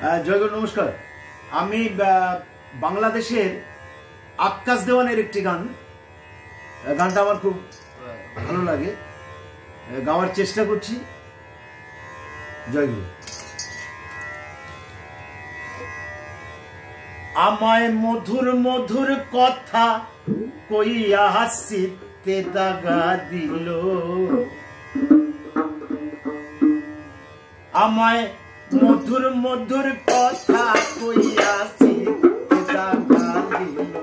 জয়গুরু নমস্কার। আমি বাংলাদেশের আক্কাস দেওয়ানের একটি গানটা আমার খুব ভালো লাগে, গাওয়ার চেষ্টা করছি। জয়গুরু। আমায় মধুর মধুর কথা কইয়া হাসিতে দাগা দিল, আমায় মধুর মধুর কথা কইয়া হাসিতে দাগা দিল।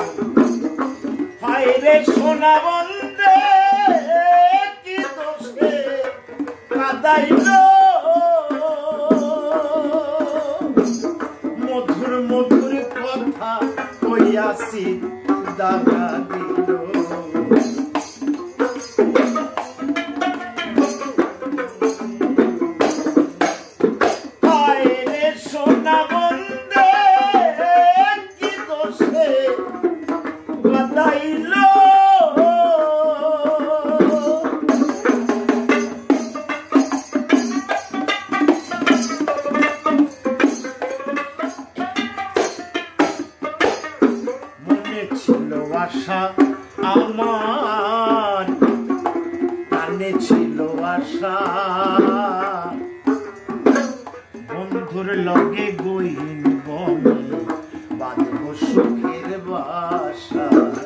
হায় রে সোনা বন্দে কি দোষে কাঁদাইল, মধুর মধুর কথা কইয়া হাসিতে দাগা দিল। ছিল আশা আমার, কানে ছিল আশা, বন্ধুর লগে গইন বনে বাঁধব সুখের বাসা।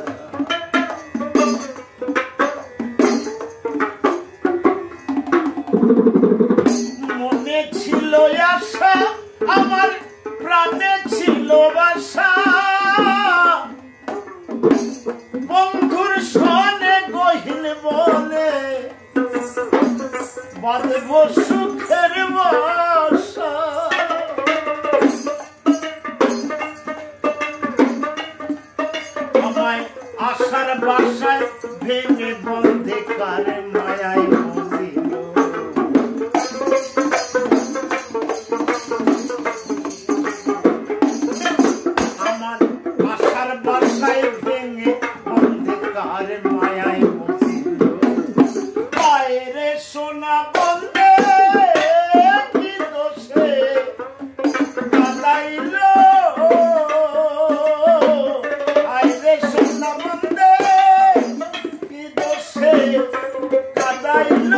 মনে ছিল আশা আমার, প্রাণে ছিল বাসা, বন্ধুর সনে গহিন বলে বাঁধব সুখের বাসা। আমায় আশার বাসায় ভেঙে বন্ধে কার মায়ায় বসিল, আমার আশার বাসায় ভেঙে কার মায়ায় বসিল। হায় রে সোনা বন্দে কি দোষে কাঁদাইল, হায় রে সোনা বন্দে কি দোষে কাঁদাইল।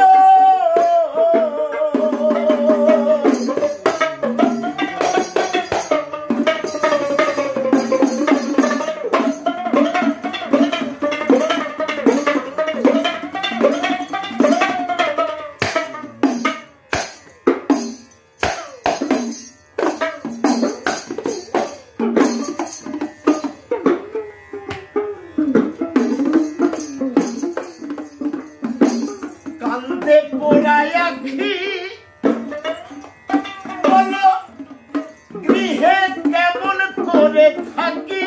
কান্দে পোড়ায় আখি বলো গৃহে কেমন করে থাকি,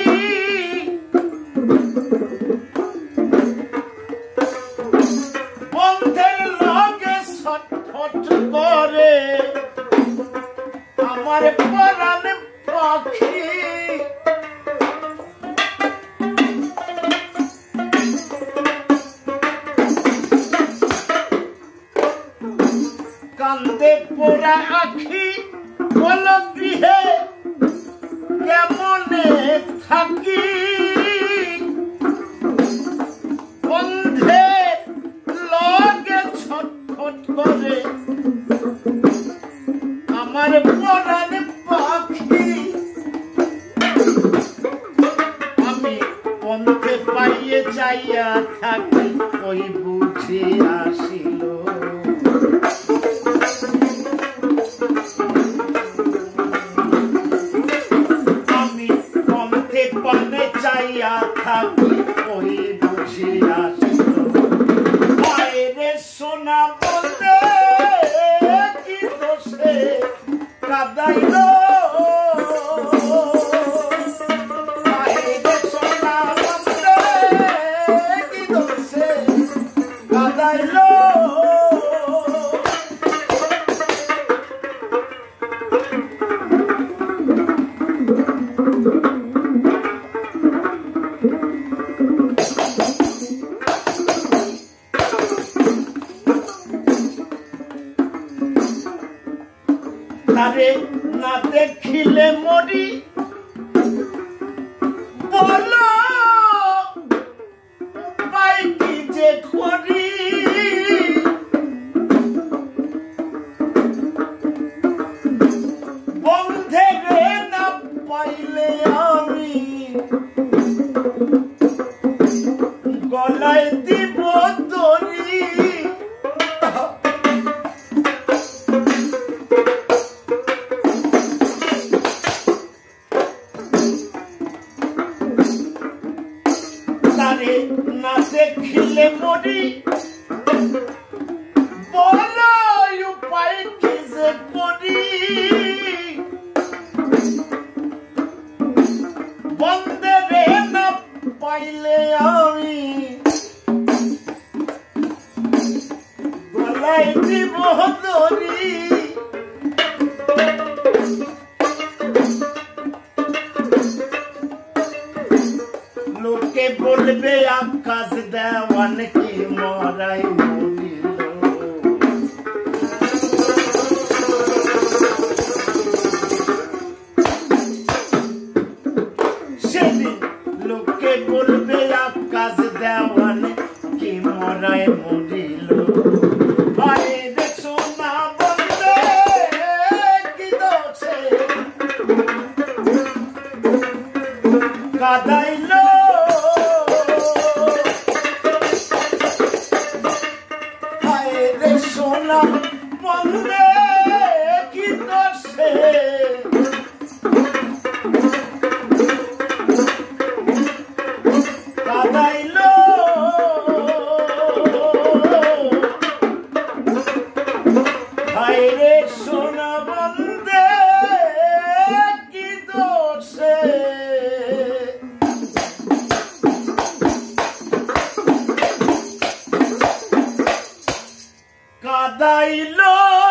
বন্ধের লগে ছটফট করে আমার পরাণ পাখি। কান্দে পোড়া আখি বলো গৃহে কেমনে থাকি, বন্ধে লগে ছটফট করে আমার পরাণ পাখি। আমি বন্ধে পাইয়ে চাইয়া থাকি ওই বুঝে আসিল, পানে চাইয়া থাকি ওই বুঝে আসিল। হায় রে সোনা বন্দে কি দোষে কাঁদাইল, হায় রে সোনা বন্দে কি দোষে কাঁদাইল। তারে না দেখিলে মরি বলো উপায় কি যে করি বন্ধে রে না পাইলে আমি গলায় দিব দড়ি তারে না দেখিলে মরি বলো উপায় কি যে করি বন্ধে রে না পাইলে আমি গলায় দিব দড়ি লোকে বলবে আকাশ দেওয়ান কি মরাই মরিল সেদিন লোকে বলবে আকাশ দেওয়ান কি মরাই মরিল আরে রে সোনা বন্ধে কি দোষে কাদাইলো সোনা বন্ধে কি দোষে কাদাইলো হায়রে সোনা বন্ধে কি দোষে কাদাইলো